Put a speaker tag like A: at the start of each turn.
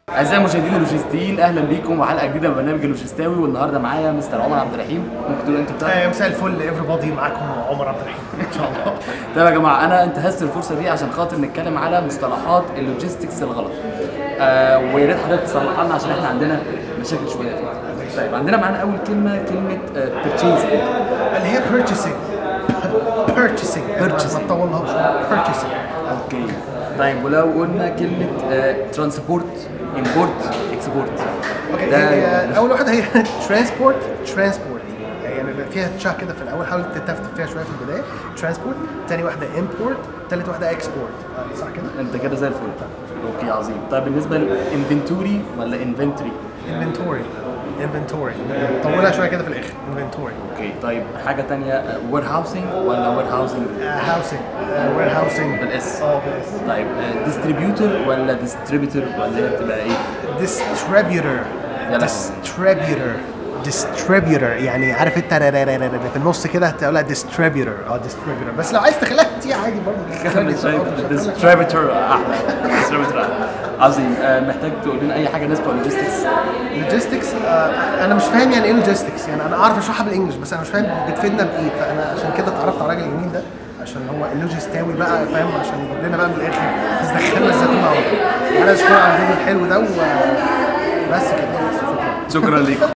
A: اعزائي المشاهدين اللوجستيين، اهلا بيكم وحلقه جديده من برنامج اللوجستاوي. والنهارده معايا مستر عمر عبد الرحيم. ممكن تقول انت بتاعك؟
B: مساء الفل everybody، معاكم عمر عبد الرحيم ان شاء الله.
A: طيب يا جماعه، انا انتهزت الفرصه دي عشان خاطر نتكلم على مصطلحات اللوجيستكس الغلط. ويا ريت حضرتك تصلح لنا عشان احنا عندنا مشاكل شويه فيها. طيب عندنا معانا اول كلمه purchasing
B: اللي هي purchasing ما تطولهاش. purchasing.
A: اوكي. طيب ولو قلنا كلمه ترانسبورت، امبورت، اكسبورت.
B: اوكي، اول واحده هي ترانسبورت يعني بيبقى فيها تشا كده في الاول، حاول تتفتح فيها شويه في البدايه. ترانسبورت. ثاني واحده امبورت. ثالث واحده اكسبورت. صح كده؟
A: انت كده زي الفل. اوكي عظيم. طيب بالنسبه للانفنتوري ولا انفنتوري؟ انفنتوري طولها شويه كده في الاخر. انفنتوري. اوكي. طيب حاجه ثانيه، وير هاوسنج ولا وير هاوسنج؟
B: وير هاوسنج
A: بالاس.
B: بالاس.
A: طيب ديستريبيوتور ولا ديستريبيوتور ولا هي بتبقى ايه؟
B: ديستريبيوتور يعني عارف انت في النص كده هتقولها ديستريبيوتور. ديستريبيوتور، بس لو عايز تخليها تي عادي برضه.
A: ديستريبيوتور احلى. ديستريبيوتور عظيم. محتاج تقول لنا اي حاجه بالنسبه
B: لوجيستكس. انا مش فاهم يعني ايه لوجيستكس، يعني انا اعرف اشرحها بالانجلش بس انا مش فاهم بتفيدنا بايه، فانا عشان كده اتعرفت على الراجل اليمين ده عشان هو اللوجستاوي بقى، فاهم، عشان يجيب لنا بقى من الاخر دخلنا الزيتون على طول. انا اشكرك على الفيديو الحلو ده وبس كده.
A: شكرا ليك.